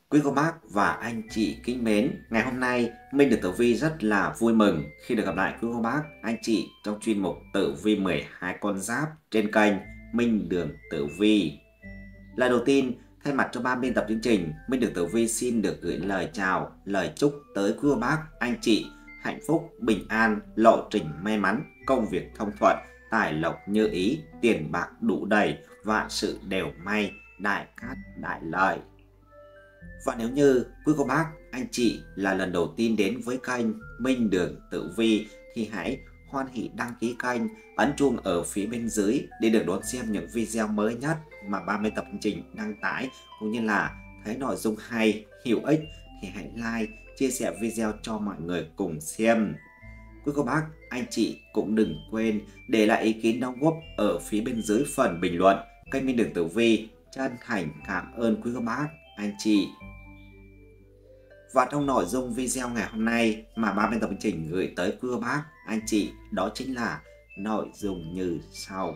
Quý cô bác và anh chị kính mến, ngày hôm nay Minh được Tử Vi rất là vui mừng khi được gặp lại quý cô bác, anh chị trong chuyên mục Tử Vi 12 con giáp trên kênh Minh Đường Tử Vi. Lời đầu tiên, thay mặt cho ban biên tập chương trình, Minh Đường Tử Vi xin được gửi lời chào, lời chúc tới quý cô bác, anh chị hạnh phúc, bình an, lộ trình may mắn, công việc thông thuận, tài lộc như ý, tiền bạc đủ đầy, vạn sự đều may, đại cát đại lợi. Và nếu như quý cô bác, anh chị là lần đầu tiên đến với kênh Minh Đường Tử Vi thì hãy hoan hỷ đăng ký kênh, ấn chuông ở phía bên dưới để được đón xem những video mới nhất mà ban biên tập chương trình đăng tải, cũng như là thấy nội dung hay, hữu ích thì hãy like, chia sẻ video cho mọi người cùng xem. Quý cô bác, anh chị cũng đừng quên để lại ý kiến đóng góp ở phía bên dưới phần bình luận. Kênh Minh Đường Tử Vi chân thành cảm ơn quý cô bác, anh chị. Và trong nội dung video ngày hôm nay mà ban biên tập chương trình gửi tới quý cô bác, anh chị, đó chính là nội dung như sau.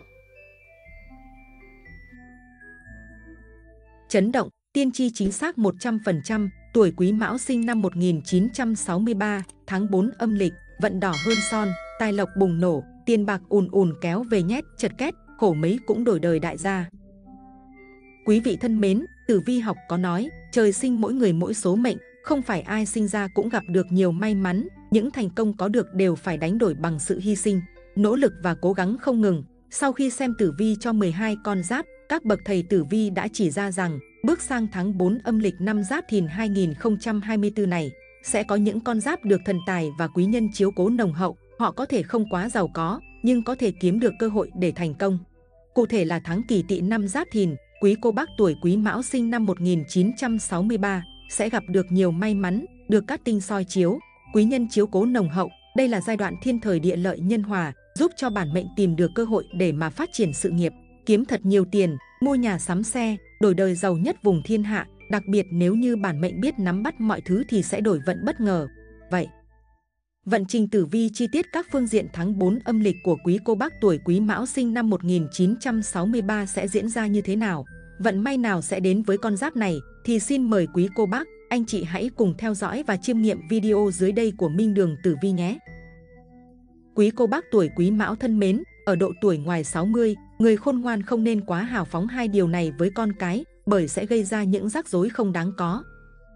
Chấn động, tiên tri chính xác 100%, tuổi Quý Mão sinh năm 1963, tháng 4 âm lịch, vận đỏ hơn son, tài lộc bùng nổ, tiền bạc ùn ùn kéo về nhét, chật két, khổ mấy cũng đổi đời đại gia. Quý vị thân mến, Tử Vi học có nói, trời sinh mỗi người mỗi số mệnh, không phải ai sinh ra cũng gặp được nhiều may mắn, những thành công có được đều phải đánh đổi bằng sự hy sinh, nỗ lực và cố gắng không ngừng. Sau khi xem tử vi cho 12 con giáp, các bậc thầy tử vi đã chỉ ra rằng, bước sang tháng 4 âm lịch năm Giáp Thìn 2024 này, sẽ có những con giáp được thần tài và quý nhân chiếu cố nồng hậu, họ có thể không quá giàu có, nhưng có thể kiếm được cơ hội để thành công. Cụ thể là tháng Kỷ Tỵ năm Giáp Thìn, quý cô bác tuổi Quý Mão sinh năm 1963, sẽ gặp được nhiều may mắn, được các tinh soi chiếu, quý nhân chiếu cố nồng hậu. Đây là giai đoạn thiên thời địa lợi nhân hòa, giúp cho bản mệnh tìm được cơ hội để mà phát triển sự nghiệp, kiếm thật nhiều tiền, mua nhà sắm xe, đổi đời giàu nhất vùng thiên hạ. Đặc biệt nếu như bản mệnh biết nắm bắt mọi thứ thì sẽ đổi vận bất ngờ. Vậy, vận trình tử vi chi tiết các phương diện tháng 4 âm lịch của quý cô bác tuổi Quý Mão sinh năm 1963 sẽ diễn ra như thế nào? Vận may nào sẽ đến với con giáp này? Thì xin mời quý cô bác, anh chị hãy cùng theo dõi và chiêm nghiệm video dưới đây của Minh Đường Tử Vi nhé. Quý cô bác tuổi Quý Mão thân mến, ở độ tuổi ngoài 60, người khôn ngoan không nên quá hào phóng hai điều này với con cái, bởi sẽ gây ra những rắc rối không đáng có.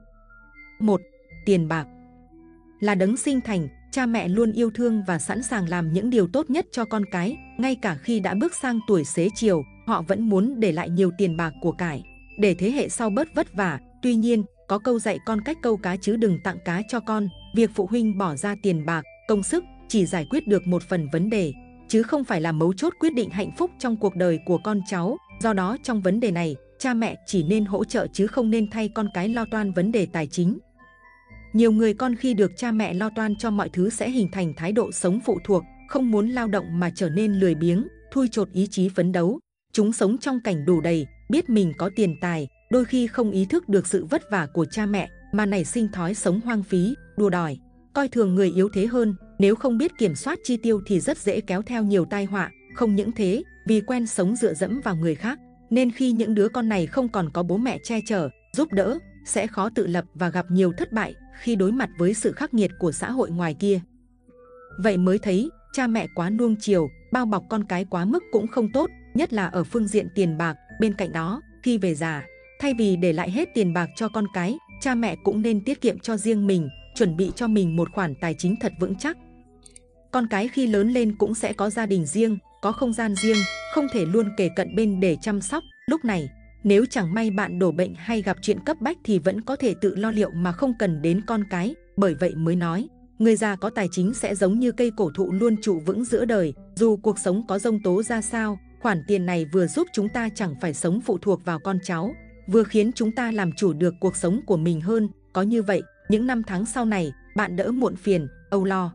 1. Tiền bạc. Là đấng sinh thành, cha mẹ luôn yêu thương và sẵn sàng làm những điều tốt nhất cho con cái, ngay cả khi đã bước sang tuổi xế chiều, họ vẫn muốn để lại nhiều tiền bạc của cải, để thế hệ sau bớt vất vả. Tuy nhiên, có câu dạy con cách câu cá chứ đừng tặng cá cho con. Việc phụ huynh bỏ ra tiền bạc, công sức chỉ giải quyết được một phần vấn đề, chứ không phải là mấu chốt quyết định hạnh phúc trong cuộc đời của con cháu. Do đó trong vấn đề này, cha mẹ chỉ nên hỗ trợ chứ không nên thay con cái lo toan vấn đề tài chính. Nhiều người con khi được cha mẹ lo toan cho mọi thứ sẽ hình thành thái độ sống phụ thuộc, không muốn lao động mà trở nên lười biếng, thui chột ý chí phấn đấu. Chúng sống trong cảnh đủ đầy, biết mình có tiền tài, đôi khi không ý thức được sự vất vả của cha mẹ mà nảy sinh thói sống hoang phí, đua đòi, coi thường người yếu thế hơn. Nếu không biết kiểm soát chi tiêu thì rất dễ kéo theo nhiều tai họa. Không những thế, vì quen sống dựa dẫm vào người khác, nên khi những đứa con này không còn có bố mẹ che chở, giúp đỡ, sẽ khó tự lập và gặp nhiều thất bại khi đối mặt với sự khắc nghiệt của xã hội ngoài kia. Vậy mới thấy, cha mẹ quá nuông chiều, bao bọc con cái quá mức cũng không tốt, nhất là ở phương diện tiền bạc. Bên cạnh đó, khi về già, thay vì để lại hết tiền bạc cho con cái, cha mẹ cũng nên tiết kiệm cho riêng mình, chuẩn bị cho mình một khoản tài chính thật vững chắc. Con cái khi lớn lên cũng sẽ có gia đình riêng, có không gian riêng, không thể luôn kề cận bên để chăm sóc. Lúc này, nếu chẳng may bạn đổ bệnh hay gặp chuyện cấp bách thì vẫn có thể tự lo liệu mà không cần đến con cái. Bởi vậy mới nói, người già có tài chính sẽ giống như cây cổ thụ luôn trụ vững giữa đời. Dù cuộc sống có giông tố ra sao, khoản tiền này vừa giúp chúng ta chẳng phải sống phụ thuộc vào con cháu, vừa khiến chúng ta làm chủ được cuộc sống của mình hơn. Có như vậy, những năm tháng sau này, bạn đỡ muộn phiền, âu lo.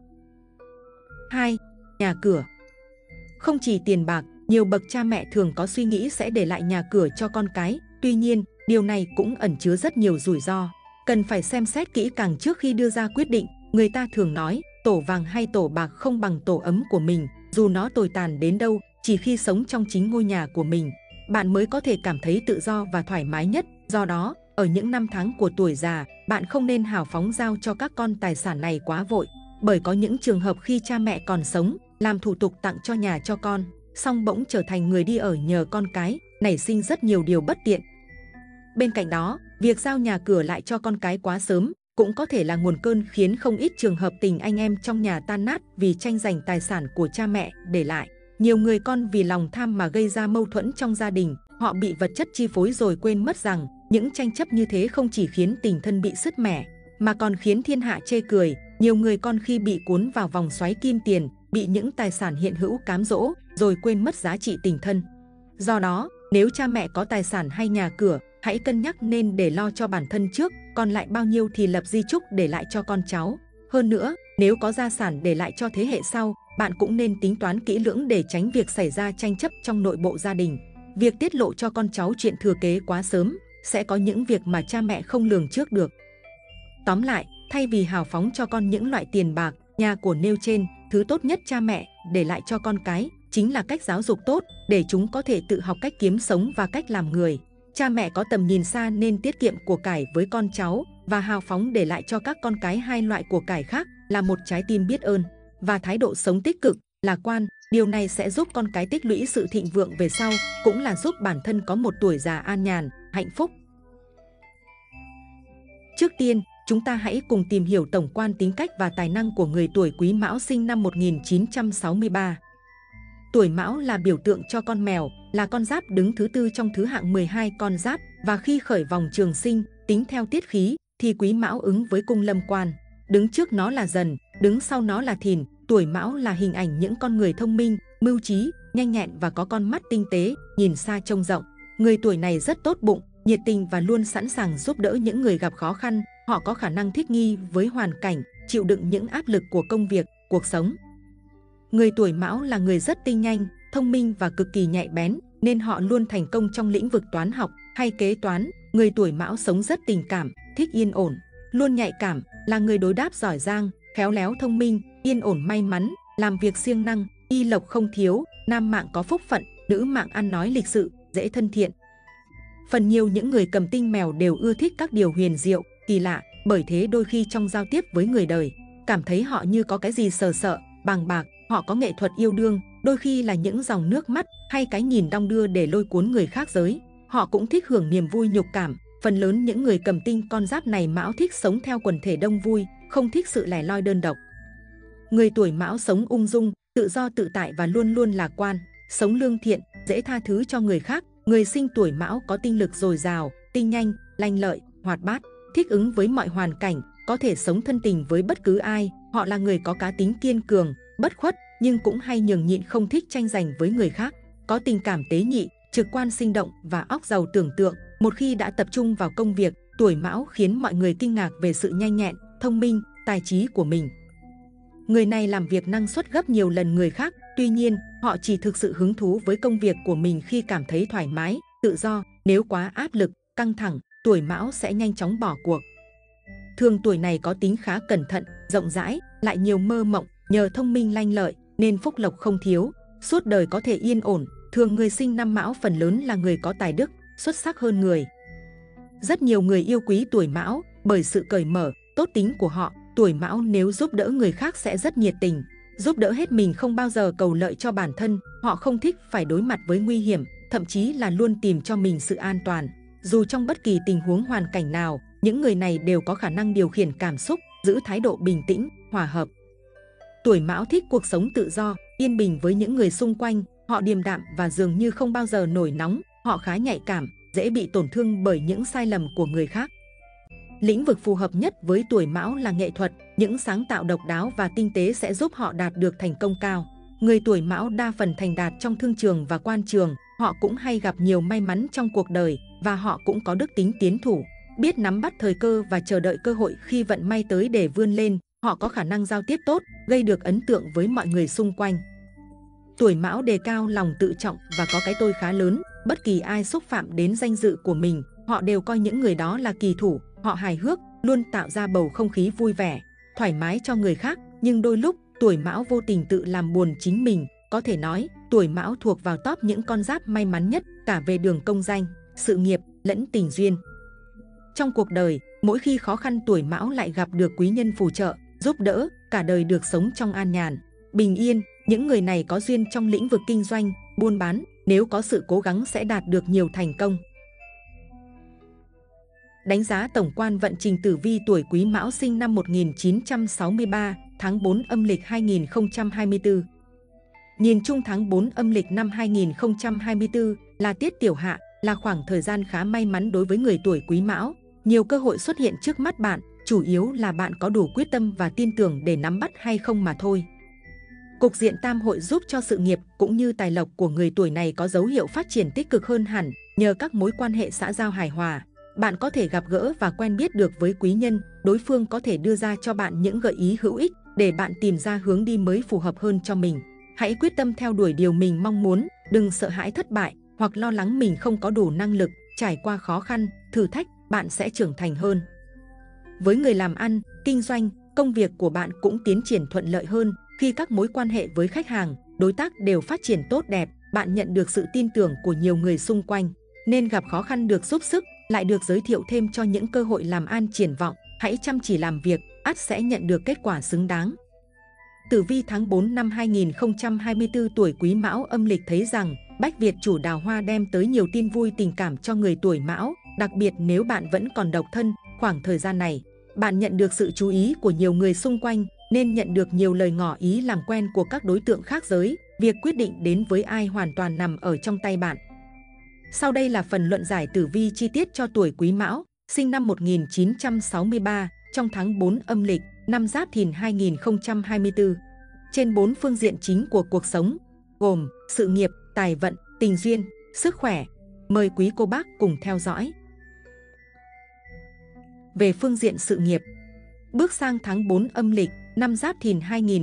2. Nhà cửa. Không chỉ tiền bạc, nhiều bậc cha mẹ thường có suy nghĩ sẽ để lại nhà cửa cho con cái. Tuy nhiên, điều này cũng ẩn chứa rất nhiều rủi ro. Cần phải xem xét kỹ càng trước khi đưa ra quyết định. Người ta thường nói, tổ vàng hay tổ bạc không bằng tổ ấm của mình. Dù nó tồi tàn đến đâu, chỉ khi sống trong chính ngôi nhà của mình, bạn mới có thể cảm thấy tự do và thoải mái nhất. Do đó, Ở những năm tháng của tuổi già, bạn không nên hào phóng giao cho các con tài sản này quá vội, bởi có những trường hợp khi cha mẹ còn sống, làm thủ tục tặng cho nhà cho con, song bỗng trở thành người đi ở nhờ con cái, nảy sinh rất nhiều điều bất tiện. Bên cạnh đó, việc giao nhà cửa lại cho con cái quá sớm cũng có thể là nguồn cơn khiến không ít trường hợp tình anh em trong nhà tan nát vì tranh giành tài sản của cha mẹ để lại. Nhiều người con vì lòng tham mà gây ra mâu thuẫn trong gia đình, họ bị vật chất chi phối rồi quên mất rằng những tranh chấp như thế không chỉ khiến tình thân bị sứt mẻ, mà còn khiến thiên hạ chê cười. Nhiều người con khi bị cuốn vào vòng xoáy kim tiền, bị những tài sản hiện hữu cám dỗ, rồi quên mất giá trị tình thân. Do đó, nếu cha mẹ có tài sản hay nhà cửa, hãy cân nhắc nên để lo cho bản thân trước, còn lại bao nhiêu thì lập di chúc để lại cho con cháu. Hơn nữa, nếu có gia sản để lại cho thế hệ sau, bạn cũng nên tính toán kỹ lưỡng để tránh việc xảy ra tranh chấp trong nội bộ gia đình. Việc tiết lộ cho con cháu chuyện thừa kế quá sớm sẽ có những việc mà cha mẹ không lường trước được. Tóm lại, thay vì hào phóng cho con những loại tiền bạc, nhà của nêu trên, thứ tốt nhất cha mẹ để lại cho con cái chính là cách giáo dục tốt để chúng có thể tự học cách kiếm sống và cách làm người. Cha mẹ có tầm nhìn xa nên tiết kiệm của cải với con cháu và hào phóng để lại cho các con cái hai loại của cải khác là một trái tim biết ơn và thái độ sống tích cực, lạc quan. Điều này sẽ giúp con cái tích lũy sự thịnh vượng về sau, cũng là giúp bản thân có một tuổi già an nhàn, hạnh phúc. Trước tiên, chúng ta hãy cùng tìm hiểu tổng quan tính cách và tài năng của người tuổi Quý Mão sinh năm 1963. Tuổi Mão là biểu tượng cho con mèo, là con giáp đứng thứ tư trong thứ hạng 12 con giáp, và khi khởi vòng trường sinh, tính theo tiết khí, thì Quý Mão ứng với cung Lâm Quan. Đứng trước nó là Dần, đứng sau nó là Thìn. Tuổi Mão là hình ảnh những con người thông minh, mưu trí, nhanh nhẹn và có con mắt tinh tế, nhìn xa trông rộng. Người tuổi này rất tốt bụng, nhiệt tình và luôn sẵn sàng giúp đỡ những người gặp khó khăn. Họ có khả năng thích nghi với hoàn cảnh, chịu đựng những áp lực của công việc, cuộc sống. Người tuổi Mão là người rất tinh nhanh, thông minh và cực kỳ nhạy bén, nên họ luôn thành công trong lĩnh vực toán học hay kế toán. Người tuổi Mão sống rất tình cảm, thích yên ổn, luôn nhạy cảm, là người đối đáp giỏi giang, khéo léo thông minh, yên ổn may mắn, làm việc siêng năng, y lộc không thiếu, nam mạng có phúc phận, nữ mạng ăn nói lịch sự, dễ thân thiện. Phần nhiều những người cầm tinh mèo đều ưa thích các điều huyền diệu, kỳ lạ, bởi thế đôi khi trong giao tiếp với người đời, cảm thấy họ như có cái gì sờ sợ, bàng bạc. Họ có nghệ thuật yêu đương, đôi khi là những dòng nước mắt hay cái nhìn đong đưa để lôi cuốn người khác giới. Họ cũng thích hưởng niềm vui nhục cảm. Phần lớn những người cầm tinh con giáp này Mão thích sống theo quần thể đông vui, không thích sự lẻ loi đơn độc. Người tuổi Mão sống ung dung, tự do tự tại và luôn luôn lạc quan, sống lương thiện, dễ tha thứ cho người khác. Người sinh tuổi Mão có tinh lực dồi dào, tinh nhanh, lanh lợi, hoạt bát, thích ứng với mọi hoàn cảnh, có thể sống thân tình với bất cứ ai. Họ là người có cá tính kiên cường, bất khuất, nhưng cũng hay nhường nhịn, không thích tranh giành với người khác, có tình cảm tế nhị, trực quan sinh động và óc giàu tưởng tượng. Một khi đã tập trung vào công việc, tuổi Mão khiến mọi người kinh ngạc về sự nhanh nhẹn, thông minh, tài trí của mình. Người này làm việc năng suất gấp nhiều lần người khác, tuy nhiên, họ chỉ thực sự hứng thú với công việc của mình khi cảm thấy thoải mái, tự do. Nếu quá áp lực, căng thẳng, tuổi Mão sẽ nhanh chóng bỏ cuộc. Thường tuổi này có tính khá cẩn thận, rộng rãi, lại nhiều mơ mộng, nhờ thông minh lanh lợi nên phúc lộc không thiếu, suốt đời có thể yên ổn. Thường người sinh năm Mão phần lớn là người có tài đức, xuất sắc hơn người. Rất nhiều người yêu quý tuổi Mão bởi sự cởi mở, tốt tính của họ. Tuổi Mão nếu giúp đỡ người khác sẽ rất nhiệt tình, giúp đỡ hết mình, không bao giờ cầu lợi cho bản thân. Họ không thích phải đối mặt với nguy hiểm, thậm chí là luôn tìm cho mình sự an toàn. Dù trong bất kỳ tình huống hoàn cảnh nào, những người này đều có khả năng điều khiển cảm xúc, giữ thái độ bình tĩnh, hòa hợp. Tuổi Mão thích cuộc sống tự do, yên bình với những người xung quanh. Họ điềm đạm và dường như không bao giờ nổi nóng. Họ khá nhạy cảm, dễ bị tổn thương bởi những sai lầm của người khác. Lĩnh vực phù hợp nhất với tuổi Mão là nghệ thuật. Những sáng tạo độc đáo và tinh tế sẽ giúp họ đạt được thành công cao. Người tuổi Mão đa phần thành đạt trong thương trường và quan trường. Họ cũng hay gặp nhiều may mắn trong cuộc đời và họ cũng có đức tính tiến thủ, biết nắm bắt thời cơ và chờ đợi cơ hội khi vận may tới để vươn lên. Họ có khả năng giao tiếp tốt, gây được ấn tượng với mọi người xung quanh. Tuổi Mão đề cao lòng tự trọng và có cái tôi khá lớn. Bất kỳ ai xúc phạm đến danh dự của mình, họ đều coi những người đó là kỳ thủ. Họ hài hước, luôn tạo ra bầu không khí vui vẻ, thoải mái cho người khác. Nhưng đôi lúc, tuổi Mão vô tình tự làm buồn chính mình. Có thể nói, tuổi Mão thuộc vào top những con giáp may mắn nhất cả về đường công danh, sự nghiệp lẫn tình duyên. Trong cuộc đời, mỗi khi khó khăn tuổi Mão lại gặp được quý nhân phù trợ, giúp đỡ, cả đời được sống trong an nhàn, bình yên. Những người này có duyên trong lĩnh vực kinh doanh, buôn bán, nếu có sự cố gắng sẽ đạt được nhiều thành công. Đánh giá tổng quan vận trình tử vi tuổi Quý Mão sinh năm 1963, tháng 4 âm lịch 2024. Nhìn chung tháng 4 âm lịch năm 2024 là tiết tiểu hạ, là khoảng thời gian khá may mắn đối với người tuổi Quý Mão. Nhiều cơ hội xuất hiện trước mắt bạn, chủ yếu là bạn có đủ quyết tâm và tin tưởng để nắm bắt hay không mà thôi. Cục diện tam hội giúp cho sự nghiệp cũng như tài lộc của người tuổi này có dấu hiệu phát triển tích cực hơn hẳn, nhờ các mối quan hệ xã giao hài hòa. Bạn có thể gặp gỡ và quen biết được với quý nhân, đối phương có thể đưa ra cho bạn những gợi ý hữu ích để bạn tìm ra hướng đi mới phù hợp hơn cho mình. Hãy quyết tâm theo đuổi điều mình mong muốn, đừng sợ hãi thất bại hoặc lo lắng mình không có đủ năng lực. Trải qua khó khăn, thử thách, bạn sẽ trưởng thành hơn. Với người làm ăn, kinh doanh, công việc của bạn cũng tiến triển thuận lợi hơn khi các mối quan hệ với khách hàng, đối tác đều phát triển tốt đẹp. Bạn nhận được sự tin tưởng của nhiều người xung quanh, nên gặp khó khăn được giúp sức, lại được giới thiệu thêm cho những cơ hội làm ăn triển vọng. Hãy chăm chỉ làm việc, ắt sẽ nhận được kết quả xứng đáng. Tử vi tháng 4 năm 2024 tuổi Quý Mão âm lịch thấy rằng Bách Việt chủ đào hoa đem tới nhiều tin vui tình cảm cho người tuổi Mão, đặc biệt nếu bạn vẫn còn độc thân. Khoảng thời gian này, bạn nhận được sự chú ý của nhiều người xung quanh, nên nhận được nhiều lời ngỏ ý làm quen của các đối tượng khác giới. Việc quyết định đến với ai hoàn toàn nằm ở trong tay bạn. Sau đây là phần luận giải tử vi chi tiết cho tuổi Quý Mão, sinh năm 1963, trong tháng 4 âm lịch, năm Giáp Thìn 2024. Trên 4 phương diện chính của cuộc sống, gồm sự nghiệp, tài vận, tình duyên, sức khỏe. Mời quý cô bác cùng theo dõi. Về phương diện sự nghiệp, bước sang tháng 4 âm lịch, năm Giáp Thìn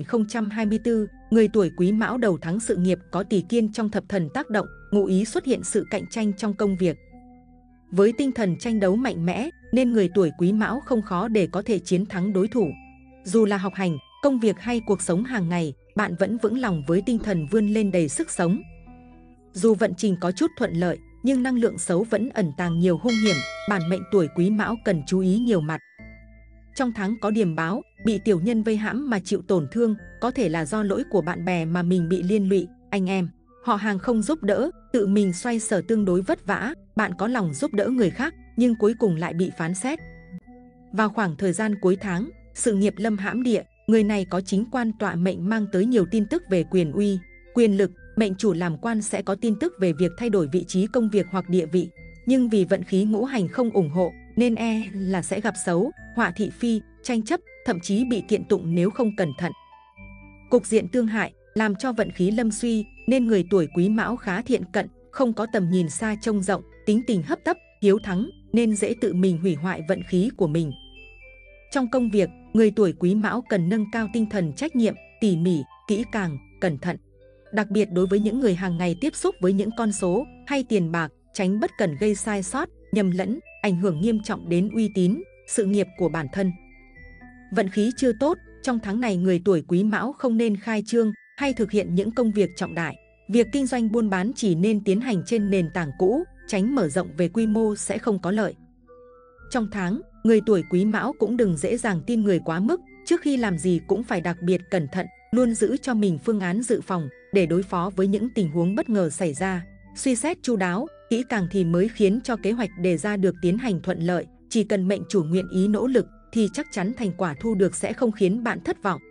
2024, người tuổi Quý Mão đầu tháng sự nghiệp có Tỷ Kiên trong thập thần tác động, ngụ ý xuất hiện sự cạnh tranh trong công việc. Với tinh thần tranh đấu mạnh mẽ, nên người tuổi Quý Mão không khó để có thể chiến thắng đối thủ. Dù là học hành, công việc hay cuộc sống hàng ngày, bạn vẫn vững lòng với tinh thần vươn lên đầy sức sống. Dù vận trình có chút thuận lợi, nhưng năng lượng xấu vẫn ẩn tàng nhiều hung hiểm, bản mệnh tuổi Quý Mão cần chú ý nhiều mặt. Trong tháng có điềm báo, bị tiểu nhân vây hãm mà chịu tổn thương, có thể là do lỗi của bạn bè mà mình bị liên lụy, anh em, họ hàng không giúp đỡ, tự mình xoay sở tương đối vất vả, bạn có lòng giúp đỡ người khác, nhưng cuối cùng lại bị phán xét. Vào khoảng thời gian cuối tháng, sự nghiệp lâm hãm địa, người này có chính quan tọa mệnh mang tới nhiều tin tức về quyền uy, quyền lực, mệnh chủ làm quan sẽ có tin tức về việc thay đổi vị trí công việc hoặc địa vị. Nhưng vì vận khí ngũ hành không ủng hộ, nên là sẽ gặp xấu, họa thị phi, tranh chấp, thậm chí bị kiện tụng nếu không cẩn thận. Cục diện tương hại làm cho vận khí lâm suy, nên người tuổi Quý Mão khá thiện cận, không có tầm nhìn xa trông rộng, tính tình hấp tấp, hiếu thắng, nên dễ tự mình hủy hoại vận khí của mình. Trong công việc, người tuổi Quý Mão cần nâng cao tinh thần trách nhiệm, tỉ mỉ, kỹ càng, cẩn thận. Đặc biệt đối với những người hàng ngày tiếp xúc với những con số hay tiền bạc, tránh bất cẩn gây sai sót, nhầm lẫn, ảnh hưởng nghiêm trọng đến uy tín, sự nghiệp của bản thân. Vận khí chưa tốt, trong tháng này người tuổi Quý Mão không nên khai trương hay thực hiện những công việc trọng đại. Việc kinh doanh buôn bán chỉ nên tiến hành trên nền tảng cũ, tránh mở rộng về quy mô sẽ không có lợi. Trong tháng, người tuổi Quý Mão cũng đừng dễ dàng tin người quá mức, trước khi làm gì cũng phải đặc biệt cẩn thận, luôn giữ cho mình phương án dự phòng để đối phó với những tình huống bất ngờ xảy ra. Suy xét chu đáo, kỹ càng thì mới khiến cho kế hoạch đề ra được tiến hành thuận lợi. Chỉ cần mệnh chủ nguyện ý nỗ lực thì chắc chắn thành quả thu được sẽ không khiến bạn thất vọng.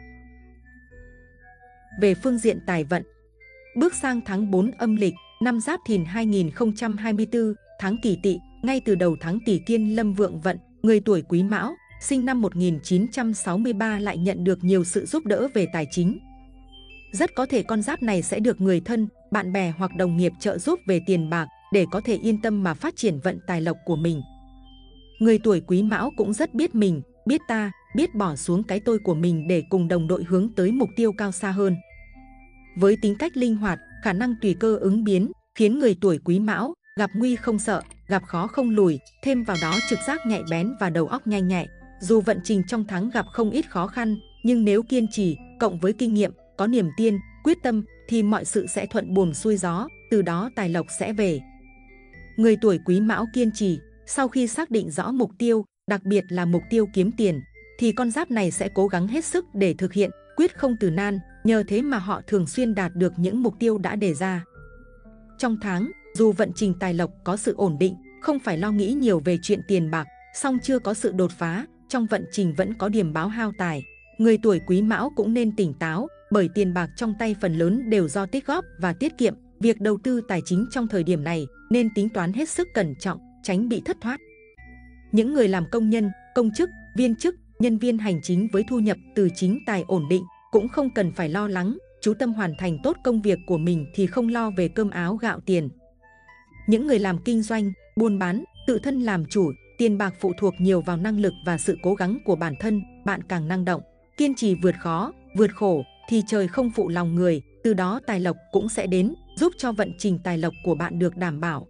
Về phương diện tài vận, bước sang tháng 4 âm lịch, năm Giáp Thìn 2024, tháng Kỷ Tỵ, ngay từ đầu tháng Tỷ Kiên lâm vượng vận, người tuổi Quý Mão, sinh năm 1963 lại nhận được nhiều sự giúp đỡ về tài chính. Rất có thể con giáp này sẽ được người thân, bạn bè hoặc đồng nghiệp trợ giúp về tiền bạc để có thể yên tâm mà phát triển vận tài lộc của mình. Người tuổi Quý Mão cũng rất biết mình, biết ta, biết bỏ xuống cái tôi của mình để cùng đồng đội hướng tới mục tiêu cao xa hơn. Với tính cách linh hoạt, khả năng tùy cơ ứng biến, khiến người tuổi Quý Mão gặp nguy không sợ, gặp khó không lùi, thêm vào đó trực giác nhạy bén và đầu óc nhanh nhạy. Dù vận trình trong tháng gặp không ít khó khăn, nhưng nếu kiên trì, cộng với kinh nghiệm, có niềm tin, quyết tâm, thì mọi sự sẽ thuận buồm xuôi gió, từ đó tài lộc sẽ về. Người tuổi Quý Mão kiên trì, Sau khi xác định rõ mục tiêu, đặc biệt là mục tiêu kiếm tiền, thì con giáp này sẽ cố gắng hết sức để thực hiện, quyết không từ nan, nhờ thế mà họ thường xuyên đạt được những mục tiêu đã đề ra. Trong tháng, dù vận trình tài lộc có sự ổn định, không phải lo nghĩ nhiều về chuyện tiền bạc, song chưa có sự đột phá, trong vận trình vẫn có điểm báo hao tài. Người tuổi Quý Mão cũng nên tỉnh táo, bởi tiền bạc trong tay phần lớn đều do tích góp và tiết kiệm. Việc đầu tư tài chính trong thời điểm này nên tính toán hết sức cẩn trọng, tránh bị thất thoát. Những người làm công nhân, công chức, viên chức, nhân viên hành chính với thu nhập từ chính tài ổn định cũng không cần phải lo lắng, chú tâm hoàn thành tốt công việc của mình thì không lo về cơm áo gạo tiền. Những người làm kinh doanh, buôn bán, tự thân làm chủ, tiền bạc phụ thuộc nhiều vào năng lực và sự cố gắng của bản thân. Bạn càng năng động, kiên trì vượt khó, vượt khổ thì trời không phụ lòng người, từ đó tài lộc cũng sẽ đến, giúp cho vận trình tài lộc của bạn được đảm bảo.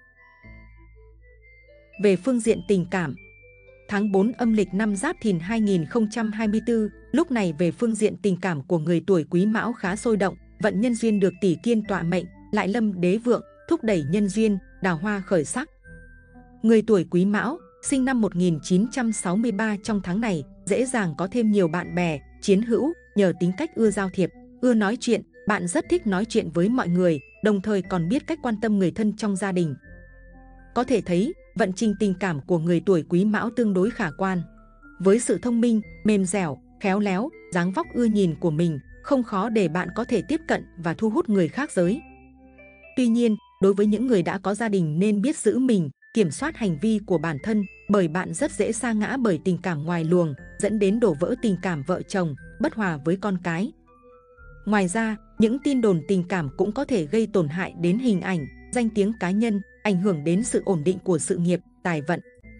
Về phương diện tình cảm, tháng 4 âm lịch năm Giáp Thìn 2024, lúc này về phương diện tình cảm của người tuổi Quý Mão khá sôi động, vận nhân duyên được tỷ kiên tọa mệnh, lại lâm đế vượng, thúc đẩy nhân duyên, đào hoa khởi sắc. Người tuổi Quý Mão, sinh năm 1963 trong tháng này, dễ dàng có thêm nhiều bạn bè, chiến hữu, nhờ tính cách ưa giao thiệp, ưa nói chuyện, bạn rất thích nói chuyện với mọi người, đồng thời còn biết cách quan tâm người thân trong gia đình. Có thể thấy, vận trình tình cảm của người tuổi Quý Mão tương đối khả quan. Với sự thông minh, mềm dẻo, khéo léo, dáng vóc ưa nhìn của mình, không khó để bạn có thể tiếp cận và thu hút người khác giới. Tuy nhiên, đối với những người đã có gia đình nên biết giữ mình, kiểm soát hành vi của bản thân, bởi bạn rất dễ sa ngã bởi tình cảm ngoài luồng, dẫn đến đổ vỡ tình cảm vợ chồng, bất hòa với con cái. Ngoài ra, những tin đồn tình cảm cũng có thể gây tổn hại đến hình ảnh, danh tiếng cá nhân, ảnh hưởng đến sự ổn định của sự nghiệp, tài vận.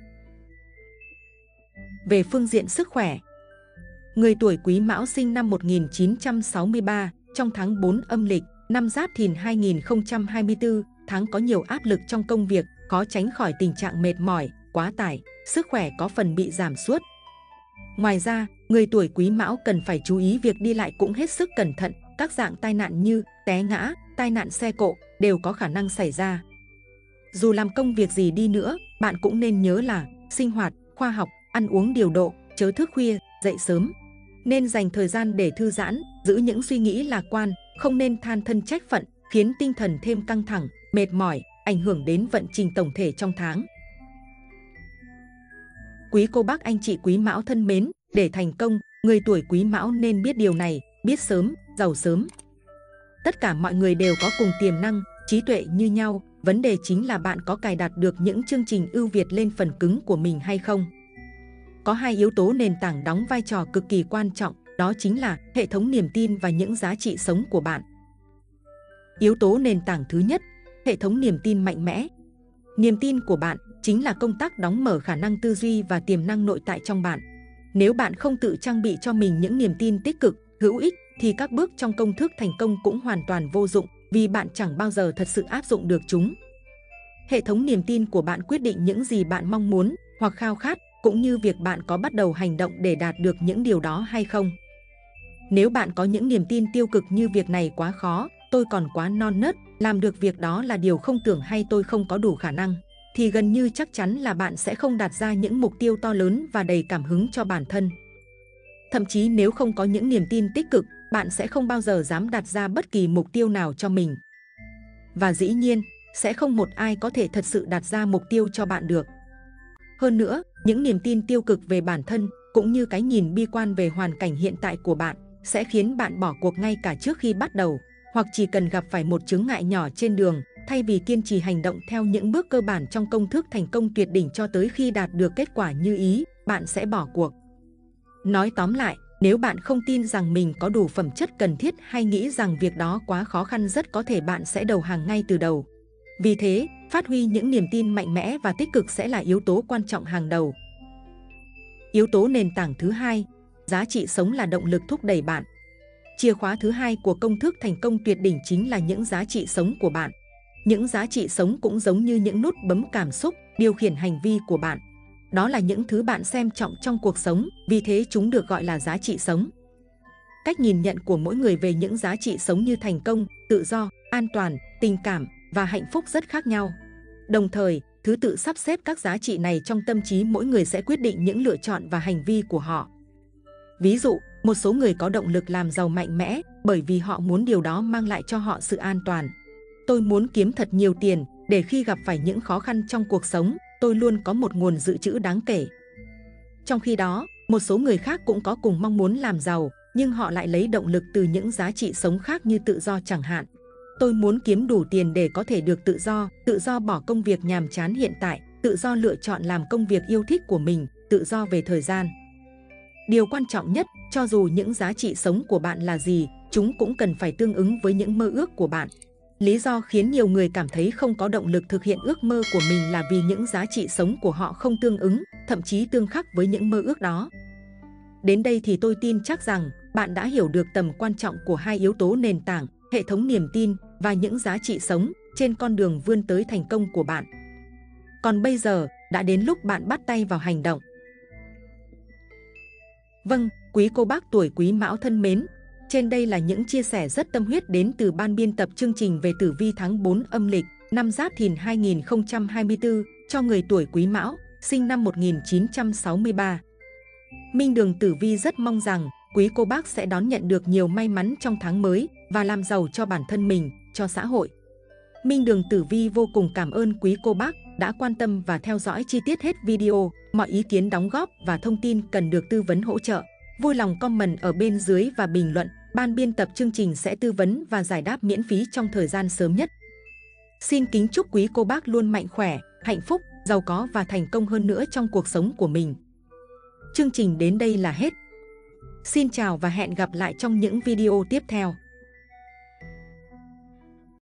Về phương diện sức khỏe, người tuổi Quý Mão sinh năm 1963, trong tháng 4 âm lịch, năm Giáp Thìn 2024, tháng có nhiều áp lực trong công việc, khó tránh khỏi tình trạng mệt mỏi, quá tải, sức khỏe có phần bị giảm sút. Ngoài ra, người tuổi Quý Mão cần phải chú ý việc đi lại cũng hết sức cẩn thận, các dạng tai nạn như té ngã, tai nạn xe cộ đều có khả năng xảy ra. Dù làm công việc gì đi nữa, bạn cũng nên nhớ là sinh hoạt, khoa học, ăn uống điều độ, chớ thức khuya, dậy sớm. Nên dành thời gian để thư giãn, giữ những suy nghĩ lạc quan, không nên than thân trách phận, khiến tinh thần thêm căng thẳng, mệt mỏi, ảnh hưởng đến vận trình tổng thể trong tháng. Quý cô bác anh chị Quý Mão thân mến, để thành công, người tuổi Quý Mão nên biết điều này, biết sớm, giàu sớm. Tất cả mọi người đều có cùng tiềm năng, trí tuệ như nhau, vấn đề chính là bạn có cài đặt được những chương trình ưu việt lên phần cứng của mình hay không. Có hai yếu tố nền tảng đóng vai trò cực kỳ quan trọng, đó chính là hệ thống niềm tin và những giá trị sống của bạn. Yếu tố nền tảng thứ nhất, hệ thống niềm tin mạnh mẽ. Niềm tin của bạn chính là công tắc đóng mở khả năng tư duy và tiềm năng nội tại trong bạn. Nếu bạn không tự trang bị cho mình những niềm tin tích cực, hữu ích, thì các bước trong công thức thành công cũng hoàn toàn vô dụng, vì bạn chẳng bao giờ thật sự áp dụng được chúng. Hệ thống niềm tin của bạn quyết định những gì bạn mong muốn hoặc khao khát, cũng như việc bạn có bắt đầu hành động để đạt được những điều đó hay không. Nếu bạn có những niềm tin tiêu cực như việc này quá khó, tôi còn quá non nớt, làm được việc đó là điều không tưởng, hay tôi không có đủ khả năng, thì gần như chắc chắn là bạn sẽ không đặt ra những mục tiêu to lớn và đầy cảm hứng cho bản thân. Thậm chí nếu không có những niềm tin tích cực, bạn sẽ không bao giờ dám đặt ra bất kỳ mục tiêu nào cho mình. Và dĩ nhiên, sẽ không một ai có thể thật sự đặt ra mục tiêu cho bạn được. Hơn nữa, những niềm tin tiêu cực về bản thân, cũng như cái nhìn bi quan về hoàn cảnh hiện tại của bạn, sẽ khiến bạn bỏ cuộc ngay cả trước khi bắt đầu, hoặc chỉ cần gặp phải một chướng ngại nhỏ trên đường, thay vì kiên trì hành động theo những bước cơ bản trong công thức thành công tuyệt đỉnh cho tới khi đạt được kết quả như ý, bạn sẽ bỏ cuộc. Nói tóm lại, nếu bạn không tin rằng mình có đủ phẩm chất cần thiết hay nghĩ rằng việc đó quá khó khăn, rất có thể bạn sẽ đầu hàng ngay từ đầu. Vì thế, phát huy những niềm tin mạnh mẽ và tích cực sẽ là yếu tố quan trọng hàng đầu. Yếu tố nền tảng thứ hai, giá trị sống là động lực thúc đẩy bạn. Chìa khóa thứ hai của công thức thành công tuyệt đỉnh chính là những giá trị sống của bạn. Những giá trị sống cũng giống như những nút bấm cảm xúc, điều khiển hành vi của bạn. Đó là những thứ bạn xem trọng trong cuộc sống, vì thế chúng được gọi là giá trị sống. Cách nhìn nhận của mỗi người về những giá trị sống như thành công, tự do, an toàn, tình cảm và hạnh phúc rất khác nhau. Đồng thời, thứ tự sắp xếp các giá trị này trong tâm trí mỗi người sẽ quyết định những lựa chọn và hành vi của họ. Ví dụ, một số người có động lực làm giàu mạnh mẽ bởi vì họ muốn điều đó mang lại cho họ sự an toàn. Tôi muốn kiếm thật nhiều tiền để khi gặp phải những khó khăn trong cuộc sống, tôi luôn có một nguồn dự trữ đáng kể. Trong khi đó, một số người khác cũng có cùng mong muốn làm giàu, nhưng họ lại lấy động lực từ những giá trị sống khác như tự do chẳng hạn. Tôi muốn kiếm đủ tiền để có thể được tự do bỏ công việc nhàm chán hiện tại, tự do lựa chọn làm công việc yêu thích của mình, tự do về thời gian. Điều quan trọng nhất, cho dù những giá trị sống của bạn là gì, chúng cũng cần phải tương ứng với những mơ ước của bạn. Lý do khiến nhiều người cảm thấy không có động lực thực hiện ước mơ của mình là vì những giá trị sống của họ không tương ứng, thậm chí tương khắc với những mơ ước đó. Đến đây thì tôi tin chắc rằng bạn đã hiểu được tầm quan trọng của hai yếu tố nền tảng, hệ thống niềm tin và những giá trị sống trên con đường vươn tới thành công của bạn. Còn bây giờ, đã đến lúc bạn bắt tay vào hành động. Vâng, quý cô bác tuổi Quý Mão thân mến, trên đây là những chia sẻ rất tâm huyết đến từ ban biên tập chương trình về tử vi tháng 4 âm lịch năm Giáp Thìn 2024 cho người tuổi Quý Mão, sinh năm 1963. Minh Đường Tử Vi rất mong rằng quý cô bác sẽ đón nhận được nhiều may mắn trong tháng mới và làm giàu cho bản thân mình, cho xã hội. Minh Đường Tử Vi vô cùng cảm ơn quý cô bác đã quan tâm và theo dõi chi tiết hết video. Mọi ý kiến đóng góp và thông tin cần được tư vấn hỗ trợ, vui lòng comment ở bên dưới và bình luận. Ban biên tập chương trình sẽ tư vấn và giải đáp miễn phí trong thời gian sớm nhất. Xin kính chúc quý cô bác luôn mạnh khỏe, hạnh phúc, giàu có và thành công hơn nữa trong cuộc sống của mình. Chương trình đến đây là hết. Xin chào và hẹn gặp lại trong những video tiếp theo.